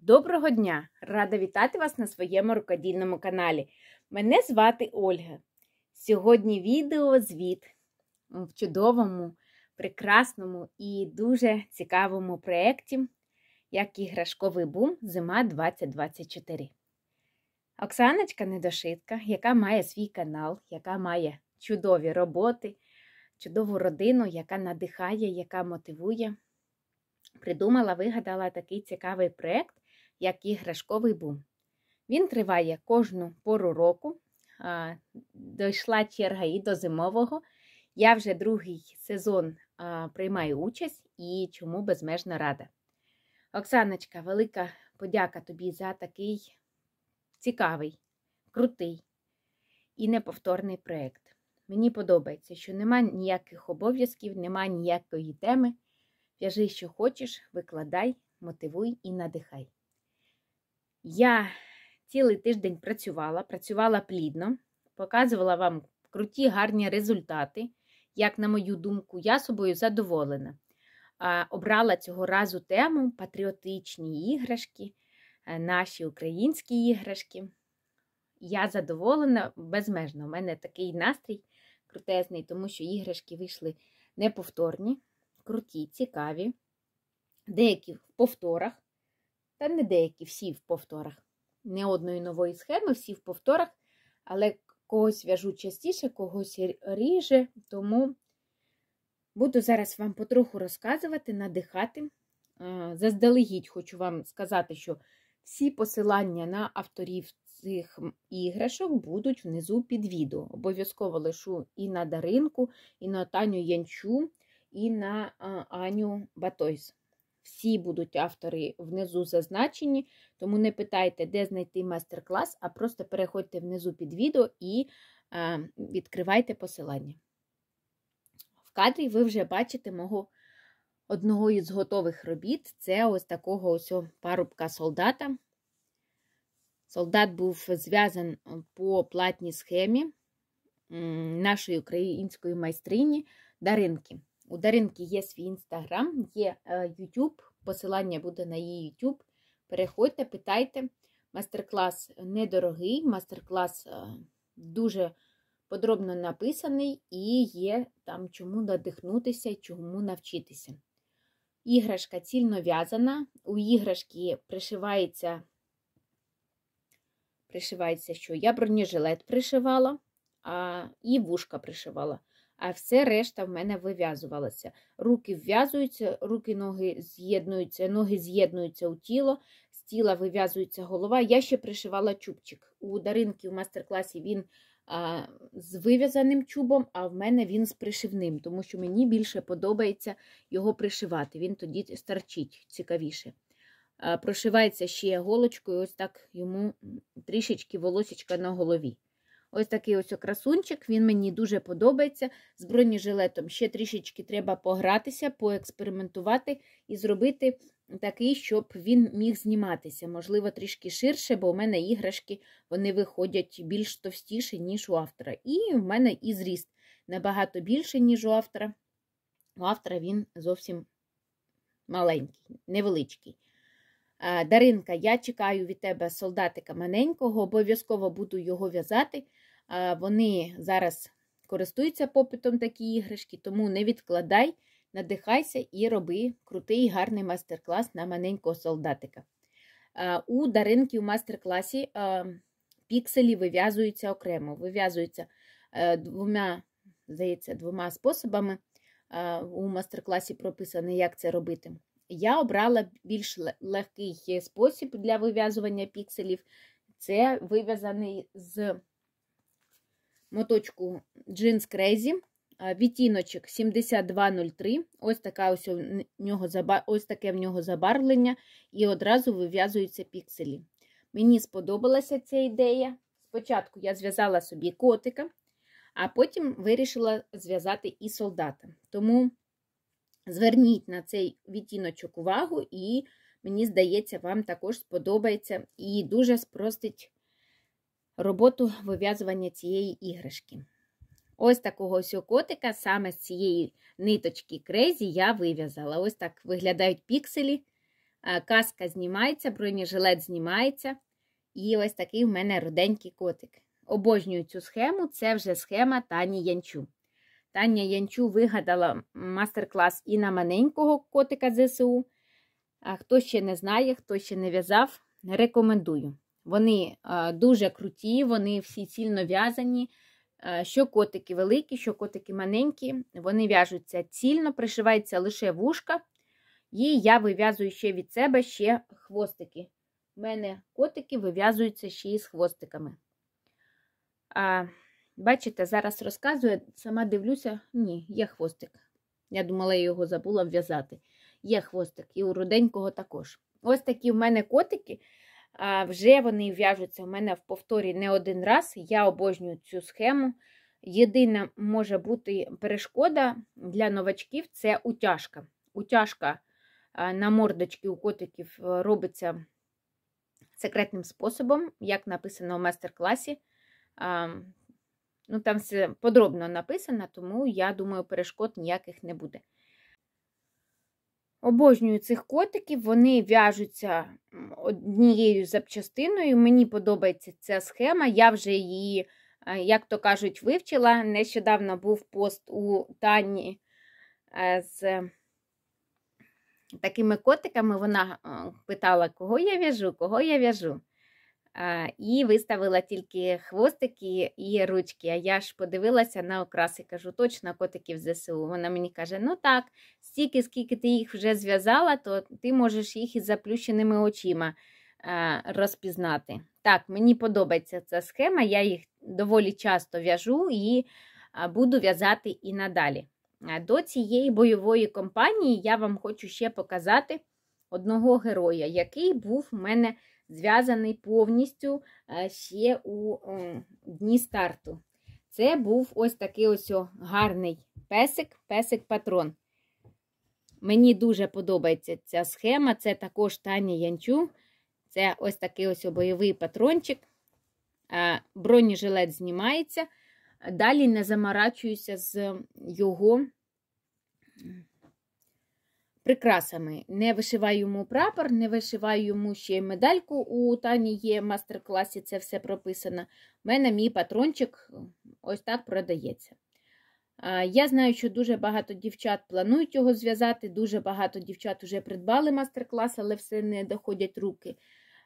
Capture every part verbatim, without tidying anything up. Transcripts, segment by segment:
Доброго дня! Рада вітати вас на своєму рукодільному каналі. Мене звати Ольга. Сьогодні відеозвіт в чудовому, прекрасному і дуже цікавому проєкті, як іграшковий бум «Зима двадцять двадцять чотири». Оксаночка Недошитка, яка має свій канал, яка має чудові роботи, чудову родину, яка надихає, яка мотивує, придумала, вигадала такий цікавий проєкт, як іграшковий бум. Він триває кожну пору року. А, дійшла черга і до зимового. Я вже другий сезон а, приймаю участь і чому безмежно рада. Оксаночка, велика подяка тобі за такий цікавий, крутий і неповторний проєкт. Мені подобається, що нема ніяких обов'язків, нема ніякої теми. В'яжи, що хочеш, викладай, мотивуй і надихай. Я цілий тиждень працювала, працювала плідно, показувала вам круті, гарні результати. Як на мою думку, я собою задоволена. Обрала цього разу тему патріотичні іграшки, наші українські іграшки. Я задоволена безмежно. У мене такий настрій крутезний, тому що іграшки вийшли неповторні, круті, цікаві. Деякі в повторах. Та не деякі, всі в повторах. Не одної нової схеми, всі в повторах, але когось в'яжу частіше, когось ріже, тому буду зараз вам потроху розказувати, надихати. Заздалегідь хочу вам сказати, що всі посилання на авторів цих іграшок будуть внизу під відео. Обов'язково лишу і на Даринку, і на Таню Янчу, і на Аню Батойс. Всі будуть автори внизу зазначені, тому не питайте, де знайти майстер-клас, а просто переходьте внизу під відео і а, відкривайте посилання. В кадрі ви вже бачите мого одного із готових робіт. Це ось такого ось парубка солдата. Солдат був зв'язаний по платній схемі нашої української майстрині Даринки. У Даринки є свій інстаграм, є ютуб, посилання буде на її ютуб. Переходьте, питайте. Майстер-клас недорогий, майстер-клас дуже подробно написаний і є там чому надихнутися, чому навчитися. Іграшка цільно в'язана, у іграшки пришивається, пришивається що? Я бронежилет пришивала а, і вушка пришивала. А все решта в мене вив'язувалося. Руки вв'язуються, руки-ноги з'єднуються, ноги з'єднуються у тіло, з тіла вив'язується голова. Я ще пришивала чубчик. У Даринки в майстер-класі він а, з вив'язаним чубом, а в мене він з пришивним, тому що мені більше подобається його пришивати. Він тоді старчить цікавіше. А, прошивається ще голочкою, ось так йому трішечки волосечка на голові. Ось такий ось красунчик, він мені дуже подобається. З бронежилетом ще трішечки треба погратися, поекспериментувати і зробити такий, щоб він міг зніматися. Можливо, трішки ширше, бо у мене іграшки, вони виходять більш товстіші, ніж у автора. І в мене і зріст набагато більше, ніж у автора. У автора він зовсім маленький, невеличкий. Даринка, я чекаю від тебе солдатика маленького, обов'язково буду його в'язати. Вони зараз користуються попитом такі іграшки, тому не відкладай, надихайся і роби крутий, гарний майстер-клас на маленького солдатика. У Даринки в майстер-класі пікселі вив'язуються окремо, вив'язуються двома, здається, двома способами. У майстер-класі прописано, як це робити. Я обрала більш легкий спосіб для вив'язування пікселів. Це вив'язаний з моточку Jeans Crazy, відтіночок сімдесят два нуль три. Ось, така ось, у нього, ось таке в нього забарвлення, і одразу вив'язуються пікселі. Мені сподобалася ця ідея. Спочатку я зв'язала собі котика, а потім вирішила зв'язати і солдата. Тому зверніть на цей відтіночок увагу, і, мені здається, вам також сподобається і дуже спростить роботу вив'язування цієї іграшки. Ось такого ось котика саме з цієї ниточки Crazy я вив'язала. Ось так виглядають пікселі. Каска знімається, бронежилет знімається. І ось такий в мене руденький котик. Обожнюю цю схему, це вже схема Тані Янчу. Таня Янчу вигадала мастер-клас і на маленького котика ЗСУ. А хто ще не знає, хто ще не в'язав, рекомендую. Вони а, дуже круті, вони всі цільно в'язані. Що котики великі, що котики маленькі. Вони в'яжуться цільно, пришивається лише вушка. І я вив'язую ще від себе ще хвостики. У мене котики вив'язуються ще із хвостиками. А, бачите, зараз розказую, сама дивлюся, ні, є хвостик. Я думала, я його забула в'язати. Є хвостик, і у руденького також. Ось такі в мене котики, а вже вони в'яжуться у мене в повторі не один раз. Я обожнюю цю схему. Єдина може бути перешкода для новачків – це утяжка. Утяжка на мордочки у котиків робиться секретним способом, як написано в майстер-класі. Ну, там все подробно написано, тому, я думаю, перешкод ніяких не буде. Обожнюю цих котиків, вони в'яжуться однією запчастиною. Мені подобається ця схема, я вже її, як то кажуть, вивчила. Нещодавно був пост у Тані з такими котиками, вона питала, кого я в'яжу, кого я в'яжу. І виставила тільки хвостики і ручки. А я ж подивилася на окраси, кажу, точно котиків ЗСУ. Вона мені каже, ну так, стільки, скільки ти їх вже зв'язала, то ти можеш їх із заплющеними очима розпізнати. Так, мені подобається ця схема, я їх доволі часто в'яжу і буду в'язати і надалі. До цієї бойової кампанії я вам хочу ще показати одного героя, який був у мене зв'язаний повністю ще у дні старту. Це був ось такий ось гарний песик, песик-патрон. Мені дуже подобається ця схема, це також Таня Янчу. Це ось такий ось бойовий патрончик. Бронежилет знімається. Далі не заморачуюся з його прикрасами. Не вишиваю йому прапор, не вишиваю йому ще медальку. У Тані є в мастер-класі, це все прописано. У мене мій патрончик ось так продається. Я знаю, що дуже багато дівчат планують його зв'язати, дуже багато дівчат вже придбали мастер-клас, але все не доходять руки.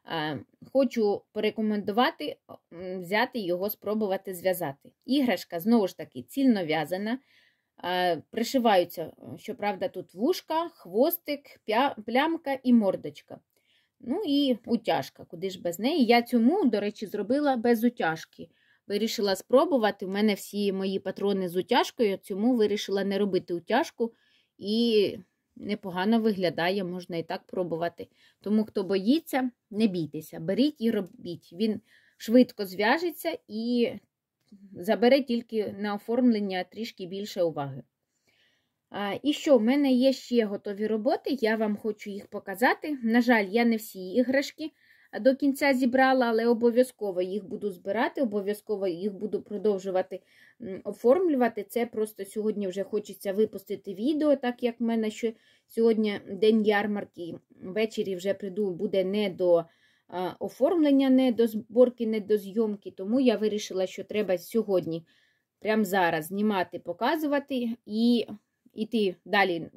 Хочу порекомендувати взяти його, спробувати зв'язати. Іграшка, знову ж таки, цільно в'язана. Пришиваються, щоправда, тут вушка, хвостик, плямка і мордочка. Ну і утяжка, куди ж без неї. Я цьому, до речі, зробила без утяжки. Вирішила спробувати, у мене всі мої патрони з утяжкою, цьому вирішила не робити утяжку і непогано виглядає, можна і так пробувати. Тому, хто боїться, не бійтеся, беріть і робіть. Він швидко зв'яжеться і забере тільки на оформлення трішки більше уваги. А, і що, в мене є ще готові роботи, я вам хочу їх показати. На жаль, я не всі іграшки до кінця зібрала, але обов'язково їх буду збирати, обов'язково їх буду продовжувати оформлювати. Це просто сьогодні вже хочеться випустити відео, так як в мене ще сьогодні день ярмарки, ввечері вже прийду, буде не до оформлення, не до зборки, не до зйомки, тому я вирішила, що треба сьогодні, прямо зараз, знімати, показувати і йти далі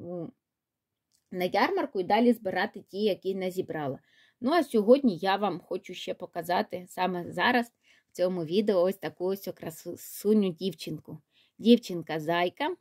на ярмарку і далі збирати ті, які не зібрала. Ну, а сьогодні я вам хочу ще показати саме зараз в цьому відео ось таку ось красуню дівчинку. Дівчинка-зайка.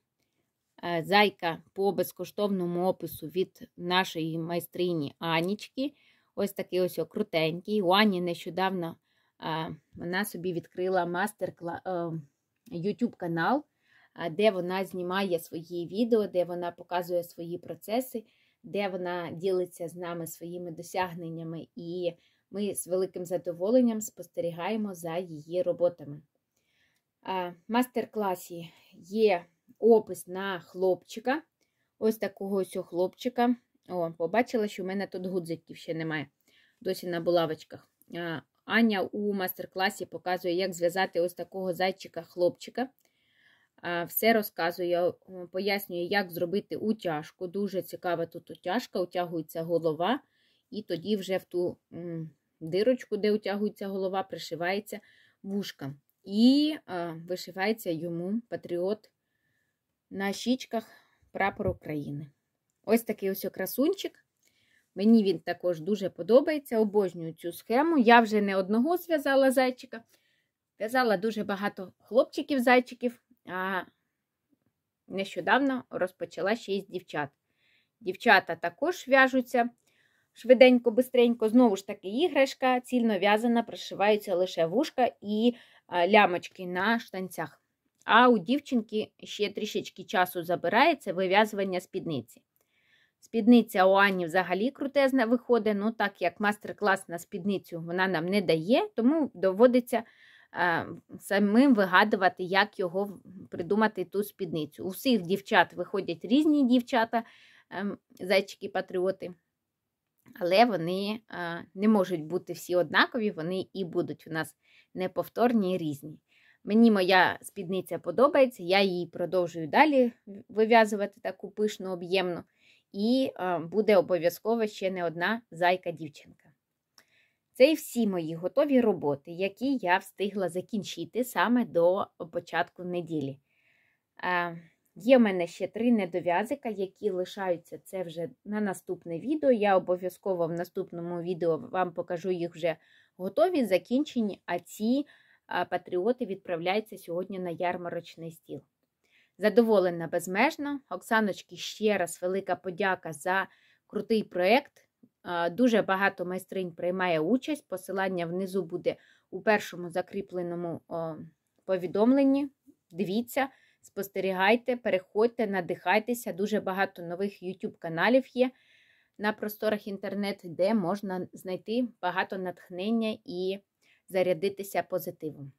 Зайка по безкоштовному опису від нашої майстрині Анічки. Ось такий ось крутенький. У Ані нещодавно а, вона собі відкрила мастер-клас, YouTube канал, де вона знімає свої відео, де вона показує свої процеси, де вона ділиться з нами своїми досягненнями, і ми з великим задоволенням спостерігаємо за її роботами. В мастер-класі є опис на хлопчика, ось такого ось хлопчика. О, побачила, що в мене тут гудзиків ще немає, досі на булавочках. Аня у мастер-класі показує, як зв'язати ось такого зайчика-хлопчика. Все розказує, пояснює, як зробити утяжку. Дуже цікава тут утяжка, утягується голова. і тоді вже в ту м, дирочку, де утягується голова, пришивається вушка. І а, вишивається йому патріот на щічках прапор України. Ось такий ось красунчик. Мені він також дуже подобається, обожнюю цю схему. Я вже не одного зв'язала зайчика. В'язала дуже багато хлопчиків-зайчиків, а нещодавно розпочала ще й з дівчат. Дівчата також в'яжуться швиденько, бистренько. Знову ж таки, іграшка цільно в'язана, пришиваються лише вушка і лямочки на штанцях. А у дівчинки ще трішечки часу забирає це вив'язування спідниці. Спідниця у Ані взагалі крутезна виходить, ну так як мастер-клас на спідницю вона нам не дає, тому доводиться е, самим вигадувати, як його придумати ту спідницю. У всіх дівчат виходять різні дівчата, е, зайчики-патріоти, але вони е, не можуть бути всі однакові, вони і будуть у нас неповторні і різні. Мені моя спідниця подобається, я її продовжую далі вив'язувати таку пишну, об'ємну. І а, буде обов'язково ще не одна зайка-дівчинка. Це і всі мої готові роботи, які я встигла закінчити саме до початку неділі. А, є в мене ще три недов'язика, які лишаються, це вже на наступне відео. Я обов'язково в наступному відео вам покажу їх вже готові, закінчені, а ці а, патріоти відправляються сьогодні на ярмарочний стіл. Задоволена безмежно. Оксаночці ще раз велика подяка за крутий проєкт. Дуже багато майстринь приймає участь. Посилання внизу буде у першому закріпленому повідомленні. Дивіться, спостерігайте, переходьте, надихайтеся. Дуже багато нових ютуб-каналів є на просторах інтернету, де можна знайти багато натхнення і зарядитися позитивом.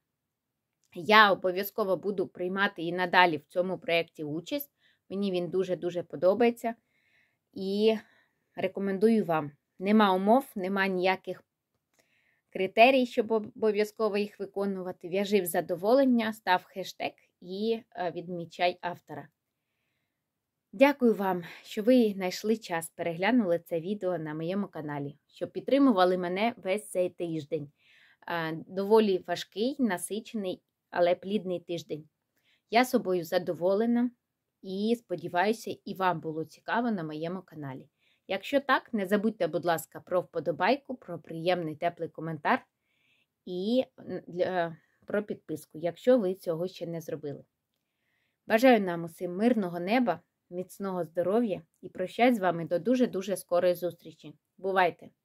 Я обов'язково буду приймати і надалі в цьому проєкті участь. Мені він дуже-дуже подобається. І рекомендую вам. Нема умов, нема ніяких критерій, щоб обов'язково їх виконувати. В'яжи в задоволення, став хештег і відмічай автора. Дякую вам, що ви знайшли час, переглянули це відео на моєму каналі, що підтримували мене весь цей тиждень. Доволі важкий, насичений, але плідний тиждень. Я собою задоволена і сподіваюся, і вам було цікаво на моєму каналі. Якщо так, не забудьте, будь ласка, про вподобайку, про приємний теплий коментар і про підписку, якщо ви цього ще не зробили. Бажаю нам усім мирного неба, міцного здоров'я і прощаюсь з вами до дуже-дуже скорої зустрічі. Бувайте!